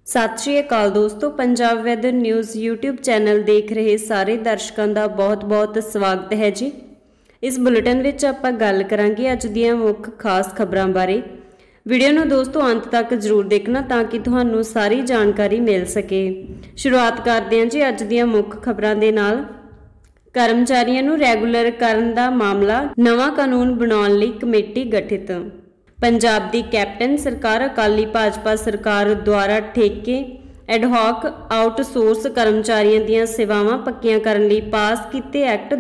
सत श्री अकाल दोस्तों, Punjab weather news YouTube channel देख रहे सारे दर्शकों का बहुत बहुत स्वागत है जी। इस बुलेटिन विच आपां गल करांगे अज दीआं मुख खास खबरां बारे। वीडियो नूं दोस्तों अंत तक जरूर देखना ताकि तुहानूं सारी जानकारी मिल सके। शुरुआत करते हैं जी अज दीआं मुख खबरां दे नाल। कर्मचारियों नूं रैगूलर करन दा मामला, नवां कानून बनाउण लई कमेटी गठित। पंजाब दी कैप्टन सरकार अकाली भाजपा सरकार द्वारा ठेके एडहॉक आउटसोर्स कर्मचारियों दीआं सेवावां पक्कियां करन लई पास कीते एक्ट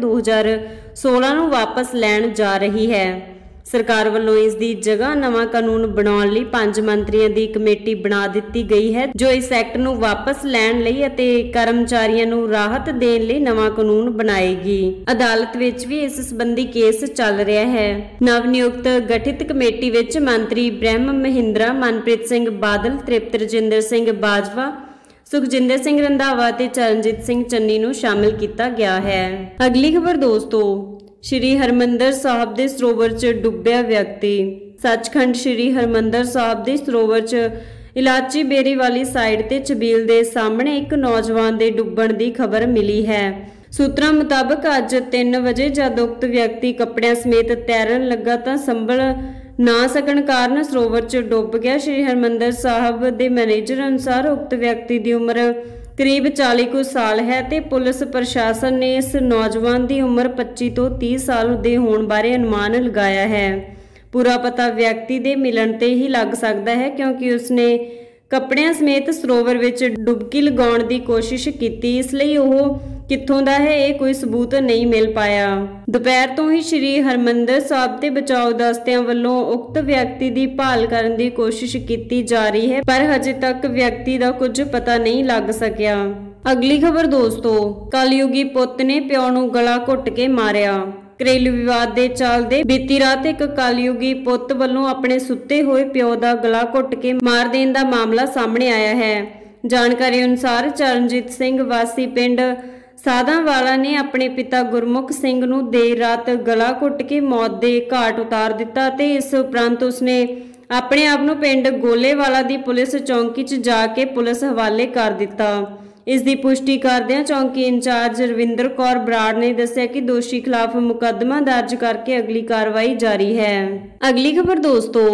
2016 नूं वापस लैण जा रही है। सरकार वालों इस दी जगह नवां कानून बनाउण लई 5 मंत्रियों की कमेटी बना दित्ती गई है जो इस एक्ट नूं वापस लैण लई अते कर्मचारियों नूं राहत देण लई नवां कानून बनाएगी। अदालत विच भी इस संबंधी केस चल रहा है। नव नियुक्त गठित कमेटी विच मंत्री ब्रह्म महिंद्रा, मनप्रीत सिंह बादल, तृप्त रजिंदर सिंह बाजवा, सुखजिंदर सिंह रंधावा ते चरणजीत सिंह चन्नी नूं शामिल किया गया है। अगली खबर दोस्तों, श्री हरमंदर साहब दे सरोवर च डुब्बिया व्यक्ति। सचखंड श्री हरमंदर साहब दे सरोवर च इलाची बेरी वाली साइड ते छबील दे सामने एक नौजवान दे डुब्बण दी खबर मिली है। सूत्रों मुताबक अज 3 वजे जद उक्त व्यक्ति कपड़ियां समेत तैरन लगा तां संभल ना सकण कारण सरोवर च डुब गया। श्री हरमंदर साहब दे मैनेजर अनुसार उक्त व्यक्ति की उम्र करीब 40 कुछ साल है ते पुलिस प्रशासन ने इस नौजवान की उम्र 25 तो 30 साल दे होण बारे अनुमान लगाया है। पूरा पता व्यक्ति दे मिलन ते ही लग सकता है क्योंकि उसने कपड़ियां समेत सरोवर विच डुबकी लगाउण दी कोशिश की, इसलिए वह कित्थों दा है ये कोई सबूत नहीं मिल पाया। दोपहर तो ही श्री हरमंदर साहब ते बचाव दस्तियां वल्लों उक्त व्यक्ति की भाल करने की कोशिश की जा रही है पर हजे तक व्यक्ति का कुछ पता नहीं लग सकिया। अगली खबर दोस्तों, कलयुगी पुत ने प्यो नूं गला घुट के मारिया। घरेलू विवाद के चलते बीती रात एक कलयुगी पुत वालों अपने सुते हुए प्यो का गला घुट के मार देने का मामला सामने आया है। जानकारी अनुसार चरणजीत सिंह वासी पिंड साधावाला ने अपने पिता गुरमुख सिंह नूं देर रात गला घुट के मौत के घाट उतार दिता ते इस उपरंत उसने अपने आप नूं पिंड गोलेवाला दी पुलिस चौकी च जाके पुलिस हवाले कर दिता। इस दी पुष्टि करदिआं चौकी इंचार्ज रविंदर कौर बराड़ ने दस्सिया कि दोषी खिलाफ मुकदमा दर्ज करके अगली कार्रवाई जारी है। अगली खबर दोस्तों,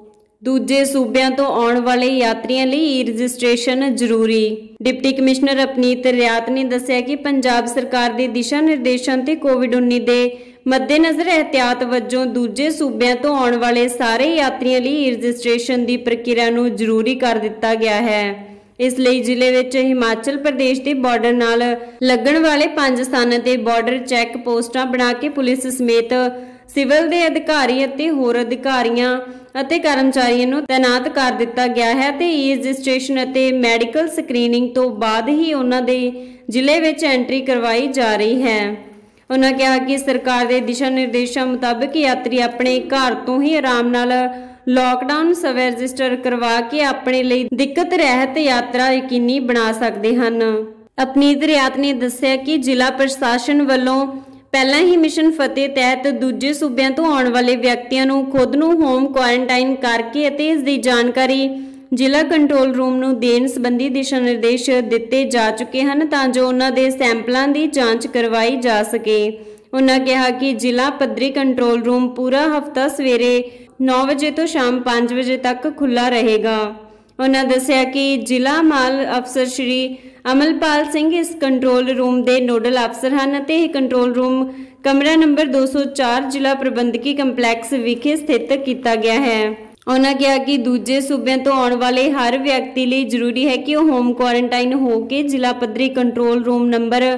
दूजे सूबिਆਂ ਤੋਂ आने वाले यात्रियों ਲਈ ई रजिस्ट्रेशन जरूरी। डिप्टी कमिश्नर अपनीत रियात ने दस्सिया कि पंजाब सरकार के दिशा निर्देशों ते कोविड-19 के मद्देनज़र एहतियात वजों दूजे सूबिਆਂ ਤੋਂ आने वाले सारे यात्रियों ਲਈ ई रजिस्ट्रेशन की प्रक्रिया नूं जरूरी कर दिता गया है। इसलिए जिले विच हिमाचल प्रदेश के बॉर्डर नाल लगण वाले 5 स्थानों ते बॉर्डर चैक पोस्टां बना के पुलिस समेत सिविल के अधिकारी अते होर अधिकारियों ਅਤੇ ਕਰਮਚਾਰੀਆਂ ਨੂੰ ਤੈਨਾਤ ਕਰ ਦਿੱਤਾ ਗਿਆ ਹੈ ਤੇ ਈ ਰਜਿਸਟ੍ਰੇਸ਼ਨ ਅਤੇ ਮੈਡੀਕਲ ਸਕਰੀਨਿੰਗ ਤੋਂ ਬਾਅਦ ਹੀ ਉਹਨਾਂ ਦੇ ਜ਼ਿਲ੍ਹੇ ਵਿੱਚ ਐਂਟਰੀ ਕਰਵਾਈ ਜਾ ਰਹੀ ਹੈ। ਉਹਨਾਂ ਕਿਹਾ ਕਿ ਸਰਕਾਰ ਦੇ ਦਿਸ਼ਾ ਨਿਰਦੇਸ਼ਾਂ ਮੁਤਾਬਕ ਯਾਤਰੀ ਆਪਣੇ ਘਰ ਤੋਂ ਹੀ ਆਰਾਮ ਨਾਲ लॉकडाउन सवै रजिस्टर करवा के अपने लिए दिक्कत रहत यात्रा यकीनी बना सकते हैं। अपनीत रियात ने दस्सिया कि जिला प्रशासन वालों पहला ही मिशन फतेह तहत दूजे सूबिਆਂ ਤੋਂ आने वाले व्यक्तियों ਨੂੰ खुद ਨੂੰ होम क्वारंटाइन करके ਅਤੇ ਇਸ ਦੀ जानकारी जिला कंट्रोल रूम ਨੂੰ देण संबंधी दिशा निर्देश दिते जा चुके हैं ਤਾਂ जो उन्हां ਦੇ सैंपलों की जांच करवाई जा सके। उन्होंने कहा कि जिला पद्धरी कंट्रोल रूम पूरा हफ्ता सवेरे 9 बजे तो शाम 5 बजे तक खुला रहेगा। उन्होंने दस्सिया कि जिला माल अफसर श्री अमलपाल सिंह इस कंट्रोल रूम के नोडल अफसर हैं ते कंट्रोल रूम कमरा नंबर 204 जिला प्रबंधकी कंपलैक्स विखे स्थित किया गया है। उन्होंने कहा कि दूजे सूबिਆਂ ਤੋਂ आने वाले हर व्यक्ति लिए जरूरी है कि वह होम क्वारंटाइन होकर जिला पद्धरी कंट्रोल रूम नंबर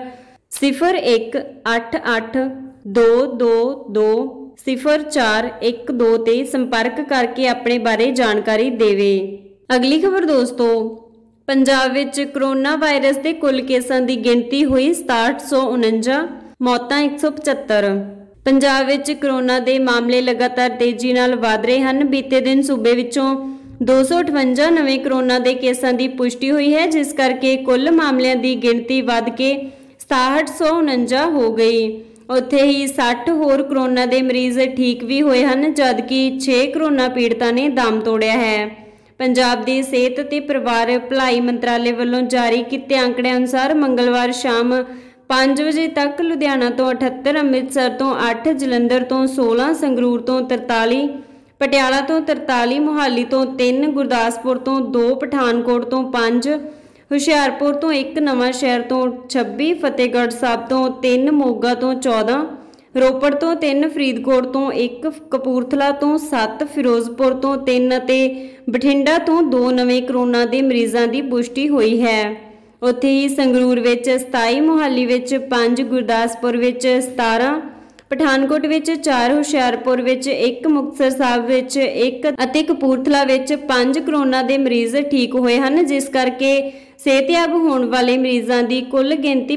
0188222041 ते संपर्क करके अपने बारे जानकारी देवे। अगली खबर दोस्तों, पंजाब विच कोरोना वायरस के कुल केसां की गिनती हुई 6749, मौतां 175। पंजाब विच कोरोना के मामले लगातार तेजी नाल वध रहे हैं। बीते दिन सूबे विचों 258 नवे कोरोना के केसां की पुष्टि हुई है जिस करके कुल मामलों की गिनती वध के 6749 हो गई। उत्थे ही 60 होर कोरोना के मरीज ठीक भी हुए हैं जबकि 6 कोरोना पीड़ितां ने दम तोड़िया है। पंजाब के सेहत ते परिवार भलाई मंत्रालय वालों जारी किए आंकड़े अनुसार मंगलवार शाम 5 बजे तक लुधियाना तो 78, अमृतसर तो 8, जलंधर तो 16, संगरूर तो 43, पटियाला तो 43, मोहाली तो 3, गुरदासपुर तो 2, पठानकोट तो 5, हुशियारपुर तो 1, नवां शहर तो 26, फतेहगढ़ साहब तो 3, मोगा तो 14, रोपड़ तो 3, फरीदकोट तो 1, कपूरथला तो 7, फिरोजपुर तो 3 ते बठिंडा तो 2 नवे कोरोना के मरीजों की पुष्टि हुई है। उत्थे ही संगरूर विच 27, मोहाली विच 5, गुरदासपुर विच 17, पठानकोट विच 4, हुशियारपुर विच 1, मुक्तसर साहब विच 1 अते कपूरथला विच 5 कोरोना के मरीज ठीक हुए हैं, जिस करके सेहतयाब होने वाले मरीजों की कुल गिनती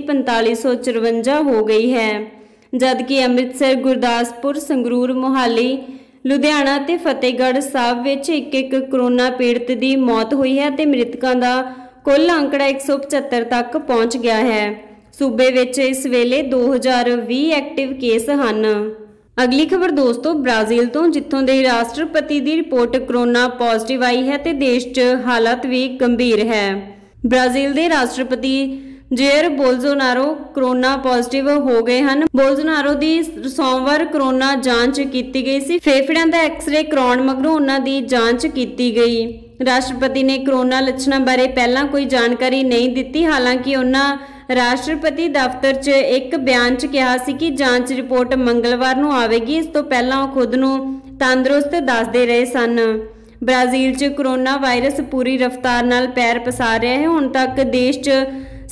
4554 हो गई है। जबकि अमृतसर, गुरदासपुर, संगरूर, मोहाली, लुधियाना ते फतेहगढ़ साहब विच एक कोरोना पीड़ित की मौत हुई है ते मृतकों का कुल आंकड़ा 175 तक पहुँच गया है। सूबे विच इस वेले 2020 एक्टिव केस हैं। अगली खबर दोस्तों ब्राज़ील तो, जिथों के राष्ट्रपति की रिपोर्ट कोरोना पॉजिटिव आई है तो देश च हालत भी गंभीर है। ब्राज़ील के राष्ट्रपति जेयर बोल्सोनारो कोरोना पॉजिटिव हो गए हैं। बोल्सोनारो की सोमवार कोरोना जांच की गई सी। फेफड़ियां का एक्सरे कराउण मगरों उन्हां दी जांच की गई। राष्ट्रपति ने कोरोना लक्षणों बारे पहला कोई जानकारी नहीं दी। हालांकि उन्होंने राष्ट्रपति दफ्तर च एक बयान च कहा सी कि जांच रिपोर्ट मंगलवार नूं आवेगी। इस तो पहला खुद नूं तंदुरुस्त दसदे रहे सन। ब्राज़ील च कोरोना वायरस पूरी रफ्तार नाल पैर पसार रहा है। हुण तक देश च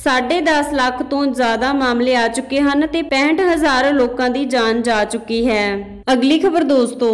10.5 लाख तो ज़्यादा मामले आ चुके हैं ते 65,000 लोगों की जान जा चुकी है। अगली खबर दोस्तों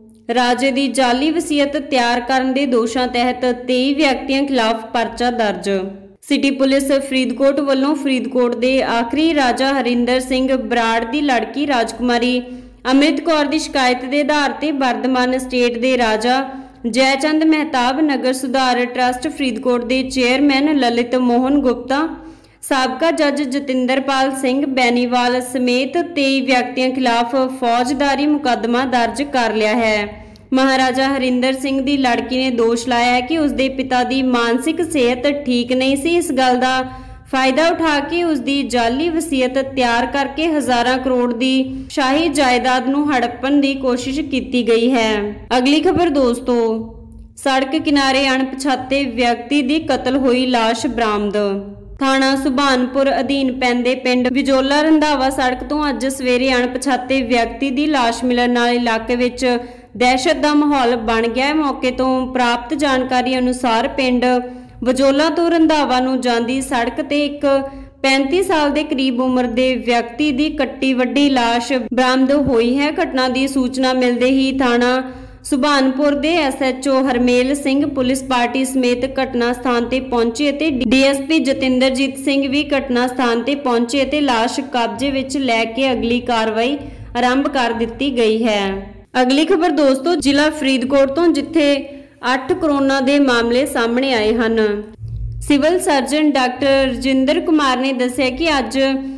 राजे की जाली वसीयत तैयार करने के दोषों तहत 23 व्यक्तियों खिलाफ परचा दर्ज। सिटी पुलिस फरीदकोट वालों फरीदकोट के आखिरी राजा हरिंदर सिंह बराड़ की लड़की राजकुमारी अमृत कौर की शिकायत के आधार पर वर्धमान स्टेट के राजा जयचंद मेहताब, नगर सुधार ट्रस्ट फरीदकोट के चेयरमैन ललित मोहन गुप्ता, साबका जज जतिंदरपाल सिंह बैनीवाल समेत 23 व्यक्तियों खिलाफ फौजदारी मुकदमा दर्ज कर लिया है। महाराजा हरिंदर सिंह की लड़की ने दोष लाया है कि उसके पिता की मानसिक सेहत ठीक नहीं सी। इस गल का फायदा उठा के उसकी जाली वसीयत तैयार करके हज़ारां करोड़ की शाही जायदाद नूं हड़पण की कोशिश की गई है। अगली खबर दोस्तों सड़क किनारे अणपछाते व्यक्ति की कतल हुई लाश बरामद। थाणा सुभानपुर अधीन पैंदे पिंड विजोला रंधावा सड़क तो अज सवेरे अणपछाते व्यक्ति की लाश मिलण नाल इलाके विच दहशत का माहौल बन गया है। मौके तो प्राप्त जानकारी अनुसार पिंड वजोला तो रंधावा नूं जांदी सड़क ते एक 35 साल के करीब उम्र के व्यक्ति की कट्टी वड्डी लाश बरामद हुई है। घटना की सूचना मिलते ही थाना सुभानपुर के SHO Harmel Singh police party समेत घटना स्थान ते पहुंचे ते DSP जतिंदरजीत सिंह भी घटना स्थान ते पहुंचे ते लाश कब्जे विच लैके अगली कार्रवाई आरंभ कर दी गई है। अगली खबर दोस्तों जिला फरीदकोट तो, जिथे 8 कोरोना के मामले सामने आए हैं। Civil surgeon doctor Rajinder Kumar ने दस्सिया कि अज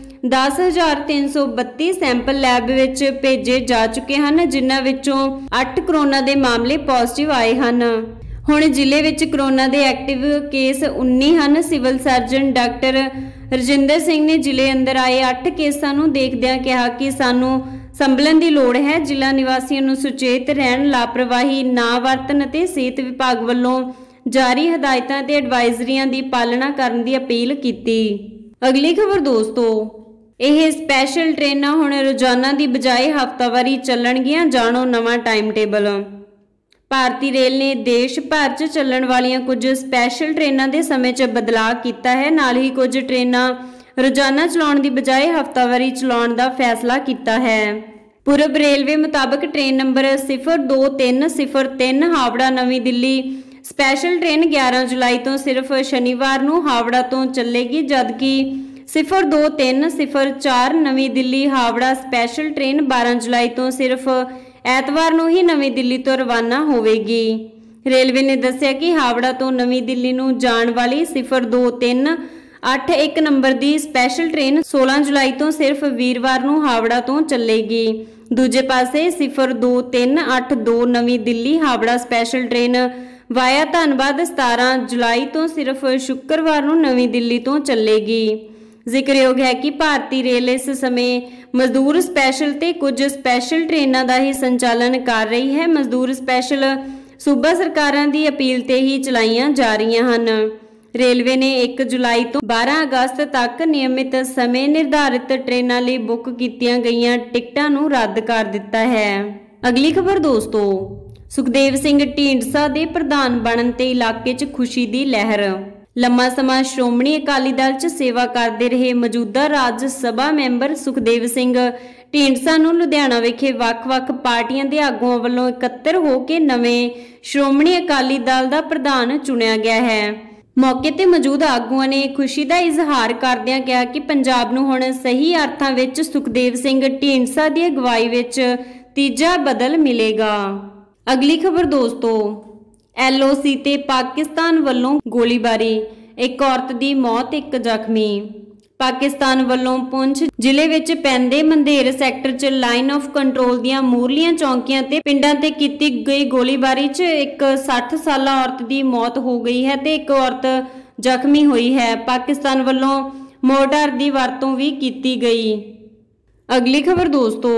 10,332 सैंपल लैब विच भेजे जा चुके हैं, जिन्हां विचों 8 कोरोना के मामले पॉजिटिव आए हैं। हुण जिले विच कोरोना के एक्टिव केस 19 हैं। Civil surgeon doctor Rajinder Singh ने जिले अंदर आए 8 केसां नूं देखदिआं कहा कि सानूं संभलन की लोड़ है। जिला निवासियों नूं सुचेत रहन, लापरवाही ना वरतन ते सेहत विभाग वालों जारी हदायतां ते एडवाइजरियां की पालना करने की अपील की। अगली खबर दोस्तों यह स्पैशल ट्रेनां हुण रोजाना की बजाय हफ्तावारी चलणगियां, जाणो नवां टाइम टेबल। भारतीय रेल ने देश भर च चलण वालियां कुछ स्पैशल ट्रेनां के समय च बदलाव किया है। नाल ही कुछ ट्रेनां रोजाना चलाउण की बजाय हफ्तावारी चलाउण का फैसला किया है। पूरब रेलवे मुताबक train number 02303 Howrah Navi Delhi special train 11 जुलाई तो सिर्फ शनिवार नूं हावड़ा तो चलेगी, जबकि 02304 नवी दिल्ली हावड़ा स्पैशल ट्रेन 12 जुलाई तो सिर्फ एतवार नूं ही नवी दिल्ली तो रवाना होवेगी। रेलवे ने दस्सिया कि हावड़ा तो नवी दिल्ली नूं जाण वाली 02381 नंबर की स्पैशल ट्रेन 16 जुलाई तो सिर्फ वीरवार नूं हावड़ा तो चलेगी। दूजे पासे 02382 Navi Delhi Howrah special train via ਧੰਨਵਾਦ 17 ਜੁਲਾਈ ਤੋਂ ਸਿਰਫ ਸ਼ੁੱਕਰਵਾਰ ਨੂੰ ਨਵੀਂ ਦਿੱਲੀ ਤੋਂ ਚੱਲੇਗੀ। ਜ਼ਿਕਰਯੋਗ ਹੈ ਕਿ ਭਾਰਤੀ ਰੇਲ ਇਸ ਸਮੇਂ ਮਜ਼ਦੂਰ ਸਪੈਸ਼ਲ ਤੇ ਕੁਝ ਸਪੈਸ਼ਲ ਟ੍ਰੇਨਾਂ ਦਾ ਹੀ ਸੰਚਾਲਨ ਕਰ ਰਹੀ ਹੈ। ਮਜ਼ਦੂਰ ਸਪੈਸ਼ਲ ਸੂਬਾ ਸਰਕਾਰਾਂ ਦੀ ਅਪੀਲ ਤੇ ਹੀ ਚਲਾਈਆਂ ਜਾ ਰਹੀਆਂ ਹਨ। ਰੇਲਵੇ ਨੇ 1 ਜੁਲਾਈ ਤੋਂ 12 ਅਗਸਤ ਤੱਕ ਨਿਯਮਿਤ ਸਮੇਂ ਨਿਰਧਾਰਿਤ ਟ੍ਰੇਨਾਂ ਲਈ ਬੁੱਕ ਕੀਤੀਆਂ ਗਈਆਂ ਟਿਕਟਾਂ ਨੂੰ ਰੱਦ ਕਰ ਦਿੱਤਾ ਹੈ। ਅਗਲੀ ਖਬਰ ਦੋਸਤੋ, ਸੁਖਦੇਵ ਸਿੰਘ ਢੀਂਡਸਾ ਦੇ ਪ੍ਰਧਾਨ ਬਣਨ ਤੇ ਇਲਾਕੇ 'ਚ ਖੁਸ਼ੀ ਦੀ ਲਹਿਰ। ਲੰਮਾ ਸਮਾਂ ਸ਼੍ਰੋਮਣੀ ਅਕਾਲੀ ਦਲ 'ਚ ਸੇਵਾ ਕਰਦੇ ਰਹੇ ਮੌਜੂਦਾ ਰਾਜ ਸਭਾ ਮੈਂਬਰ ਸੁਖਦੇਵ ਸਿੰਘ ਢੀਂਡਸਾ ਨੂੰ ਲੁਧਿਆਣਾ ਵਿਖੇ ਵੱਖ-ਵੱਖ ਪਾਰਟੀਆਂ ਦੇ ਆਗੂਆਂ ਵੱਲੋਂ ਇਕੱਤਰ ਹੋ ਕੇ ਨਵੇਂ ਸ਼੍ਰੋਮਣੀ ਅਕਾਲੀ ਦਲ ਦਾ ਪ੍ਰਧਾਨ ਚੁਣਿਆ ਗਿਆ ਹੈ। ਮੌਕੇ ਤੇ ਮੌਜੂਦ ਆਗੂਆਂ ਨੇ ਖੁਸ਼ੀ ਦਾ ਇਜ਼ਹਾਰ ਕਰਦਿਆਂ ਕਿਹਾ ਕਿ ਪੰਜਾਬ ਨੂੰ ਹੁਣ ਸਹੀ ਅਰਥਾਂ ਵਿੱਚ ਸੁਖਦੇਵ ਸਿੰਘ ਢੀਂਡਸਾ ਦੀ ਅਗਵਾਈ ਵਿੱਚ ਤੀਜਾ ਬਦਲ ਮਿਲੇਗਾ। ਅਗਲੀ ਖਬਰ ਦੋਸਤੋ, LOC ਤੇ ਪਾਕਿਸਤਾਨ ਵੱਲੋਂ ਗੋਲੀਬਾਰੀ, ਇੱਕ ਔਰਤ ਦੀ ਮੌਤ, ਇੱਕ ਜ਼ਖਮੀ। ਪਾਕਿਸਤਾਨ ਵੱਲੋਂ ਪੁੰਛ ਜ਼ਿਲ੍ਹੇ ਵਿੱਚ ਪੈਂਦੇ ਮੰਦੇਰ ਸੈਕਟਰ 'ਚ ਲਾਈਨ ਆਫ ਕੰਟਰੋਲ ਦੀਆਂ ਮੂਰਲੀਆਂ ਚੌਂਕੀਆਂ ਤੇ ਪਿੰਡਾਂ ਤੇ ਕੀਤੀ ਗਈ ਗੋਲੀਬਾਰੀ 'ਚ ਇੱਕ 60 ਸਾਲਾ ਔਰਤ ਦੀ ਮੌਤ ਹੋ ਗਈ ਹੈ ਤੇ ਇੱਕ ਔਰਤ ਜ਼ਖਮੀ ਹੋਈ ਹੈ। ਪਾਕਿਸਤਾਨ ਵੱਲੋਂ ਮੋਰਟਾਰ ਦੀ ਵਰਤੋਂ ਵੀ ਕੀਤੀ ਗਈ। ਅਗਲੀ ਖਬਰ ਦੋਸਤੋ,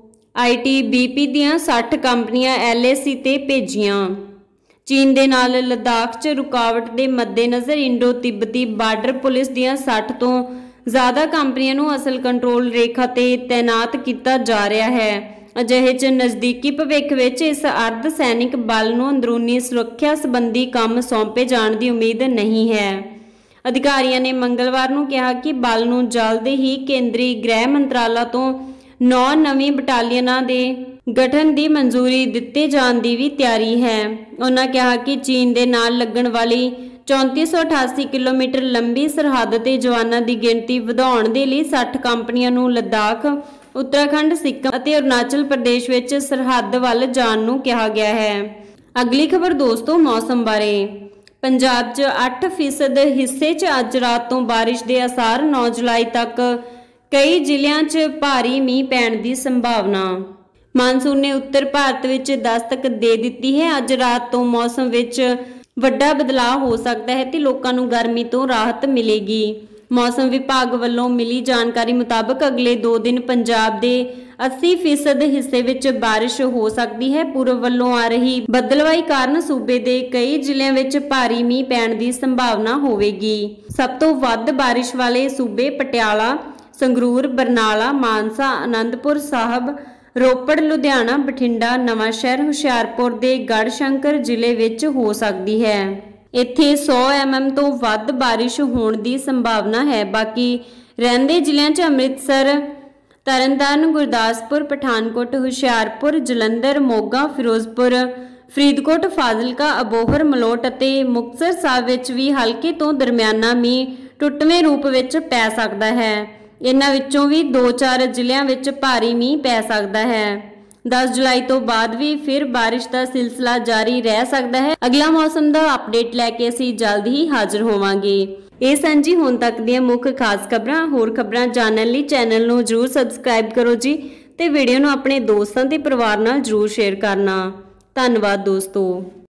ITBP ਦੀਆਂ 60 ਕੰਪਨੀਆਂ LAC ਤੇ ਭੇਜੀਆਂ। ਚੀਨ ਦੇ ਨਾਲ ਲਦਾਖ 'ਚ ਰੁਕਾਵਟ ਦੇ ਮੱਦੇਨਜ਼ਰ ਇੰਡੋ ਤਿੱਬਤੀ ਬਾਰਡਰ ਪੁਲਿਸ ਦੀਆਂ 60 ਤੋਂ ਜ਼ਿਆਦਾ ਕੰਪਨੀਆਂ ਨੂੰ ਅਸਲ ਕੰਟਰੋਲ ਰੇਖਾ ਤੇ ਤੈਨਾਤ ਕੀਤਾ ਜਾ ਰਿਹਾ ਹੈ। ਅਜਿਹੇ 'ਚ ਨਜ਼ਦੀਕੀ ਭਵਿੱਖ ਵਿੱਚ ਇਸ ਅਰਧ ਸੈਨਿਕ ਬਲ ਨੂੰ ਅੰਦਰੂਨੀ ਸੁਰੱਖਿਆ ਸੰਬੰਧੀ ਕੰਮ ਸੌਂਪੇ ਜਾਣ ਦੀ ਉਮੀਦ ਨਹੀਂ ਹੈ। ਅਧਿਕਾਰੀਆਂ ਨੇ ਮੰਗਲਵਾਰ ਨੂੰ ਕਿਹਾ ਕਿ ਬਲ ਨੂੰ ਜਲਦ ਹੀ ਕੇਂਦਰੀ ਗ੍ਰਹਿ ਮੰਤਰਾਲਾ ਤੋਂ 9 ਨਵੀਂ ਬਟਾਲੀਅਨਾਂ ਦੇ ਗਠਨ ਦੀ ਮਨਜ਼ੂਰੀ ਦਿੱਤੇ ਜਾਣ ਦੀ ਵੀ ਤਿਆਰੀ ਹੈ। ਉਹਨਾਂ ਕਿਹਾ ਕਿ ਚੀਨ ਦੇ ਨਾਲ ਲੱਗਣ ਵਾਲੀ 3488 ਕਿਲੋਮੀਟਰ ਲੰਬੀ ਸਰਹੱਦ ਤੇ ਜਵਾਨਾਂ ਦੀ ਗਿਣਤੀ ਵਧਾਉਣ ਦੇ ਲਈ 60 ਕੰਪਨੀਆਂ ਨੂੰ ਲਦਾਖ, ਉੱਤਰਾਖੰਡ, ਸਿੱਕਮ ਅਤੇ ਅਰੁਣਾਚਲ ਪ੍ਰਦੇਸ਼ ਵਿੱਚ ਸਰਹੱਦ ਵੱਲ ਜਾਣ ਨੂੰ ਕਿਹਾ ਗਿਆ ਹੈ। ਅਗਲੀ ਖਬਰ ਦੋਸਤੋ, ਮੌਸਮ ਬਾਰੇ। ਪੰਜਾਬ 'ਚ 8% ਹਿੱਸੇ 'ਚ ਅੱਜ ਰਾਤ ਤੋਂ ਬਾਰਿਸ਼ ਦੇ ਆਸਾਰ। 9 ਜੁਲਾਈ ਤੱਕ ਕਈ ਜ਼ਿਲ੍ਹਿਆਂ 'ਚ ਭਾਰੀ ਮੀਂਹ ਪੈਣ ਦੀ ਸੰਭਾਵਨਾ। ਮਾਨਸੂਨ ਨੇ ਉੱਤਰ ਭਾਰਤ ਵਿੱਚ ਦਸਤਕ ਦੇ ਦਿੱਤੀ ਹੈ। ਅੱਜ ਰਾਤ ਤੋਂ ਮੌਸਮ ਵਿੱਚ ਵੱਡਾ ਬਦਲਾਅ ਹੋ ਸਕਦਾ ਹੈ ਤੇ ਲੋਕਾਂ ਨੂੰ ਗਰਮੀ ਤੋਂ ਰਾਹਤ ਮਿਲੇਗੀ। ਮੌਸਮ ਵਿਭਾਗ ਵੱਲੋਂ ਮਿਲੀ ਜਾਣਕਾਰੀ ਮੁਤਾਬਕ ਅਗਲੇ 2 ਦਿਨ ਪੰਜਾਬ ਦੇ 80% ਹਿੱਸੇ ਵਿੱਚ ਬਾਰਿਸ਼ ਹੋ ਸਕਦੀ ਹੈ। ਪੂਰਬ ਵੱਲੋਂ ਆ ਰਹੀ ਬੱਦਲਵਾਈ ਕਾਰਨ ਸੂਬੇ ਦੇ ਕਈ ਜ਼ਿਲ੍ਹਿਆਂ ਵਿੱਚ ਭਾਰੀ ਮੀਂਹ ਪੈਣ ਦੀ ਸੰਭਾਵਨਾ ਹੋਵੇਗੀ। ਸਭ ਤੋਂ ਵੱਧ ਬਾਰਿਸ਼ ਵਾਲੇ ਸੂਬੇ ਪਟਿਆਲਾ, ਸੰਗਰੂਰ, ਬਰਨਾਲਾ, ਮਾਨਸਾ, ਆਨੰਦਪੁਰ ਸਾਹਿਬ, ਰੋਪੜ, ਲੁਧਿਆਣਾ, ਬਠਿੰਡਾ, ਨਵਾਂਸ਼ਹਿਰ, ਹੁਸ਼ਿਆਰਪੁਰ ਦੇ ਗੜ੍ਹਸ਼ੰਕਰ ਜ਼ਿਲ੍ਹੇ ਵਿੱਚ ਹੋ ਸਕਦੀ ਹੈ। ਇੱਥੇ 100 mm ਤੋਂ ਵੱਧ ਬਾਰਿਸ਼ ਹੋਣ ਦੀ ਸੰਭਾਵਨਾ ਹੈ। ਬਾਕੀ ਰਹਿੰਦੇ ਜ਼ਿਲ੍ਹਿਆਂ 'ਚ ਅੰਮ੍ਰਿਤਸਰ, ਤਰਨਤਾਰਨ, ਗੁਰਦਾਸਪੁਰ, ਪਠਾਨਕੋਟ, ਹੁਸ਼ਿਆਰਪੁਰ, ਜਲੰਧਰ, ਮੋਗਾ, ਫਿਰੋਜ਼ਪੁਰ, ਫਰੀਦਕੋਟ, ਫਾਜ਼ਿਲਕਾ, ਅਬੋਹਰ, ਮਲੋਟ ਅਤੇ ਮੁਕਤਸਰ ਸਾਹਿਬ ਵਿੱਚ ਵੀ ਹਲਕੇ ਤੋਂ ਦਰਮਿਆਨਾ ਮੀਂਹ ਟੁੱਟਵੇਂ ਰੂਪ ਵਿੱਚ ਪੈ ਸਕਦਾ ਹੈ। ਇਹਨਾਂ ਵਿੱਚੋਂ ਵੀ 2-4 ਜ਼ਿਲ੍ਹਿਆਂ ਵਿੱਚ ਭਾਰੀ ਮੀਂਹ ਪੈ ਸਕਦਾ ਹੈ। 10 ਜੁਲਾਈ ਤੋਂ ਬਾਅਦ ਵੀ ਫਿਰ ਬਾਰਿਸ਼ ਦਾ ਸਿਲਸਿਲਾ ਜਾਰੀ ਰਹਿ ਸਕਦਾ ਹੈ। ਅਗਲਾ ਮੌਸਮ ਦਾ ਅਪਡੇਟ ਲੈ ਕੇ ਅਸੀਂ ਜਲਦ ਹੀ ਹਾਜ਼ਰ ਹੋਵਾਂਗੇ। ਇਹ ਸਨ ਜੀ ਹੁਣ ਤੱਕ ਦੀਆਂ ਮੁੱਖ ਖਾਸ ਖਬਰਾਂ। ਹੋਰ ਖਬਰਾਂ ਜਾਣਨ ਲਈ ਚੈਨਲ ਨੂੰ ਜਰੂਰ ਸਬਸਕ੍ਰਾਈਬ ਕਰੋ ਜੀ ਤੇ ਵੀਡੀਓ ਨੂੰ ਆਪਣੇ ਦੋਸਤਾਂ ਤੇ ਪਰਿਵਾਰ ਨਾਲ ਜਰੂਰ ਸ਼ੇਅਰ ਕਰਨਾ। ਧੰਨਵਾਦ ਦੋਸਤੋ।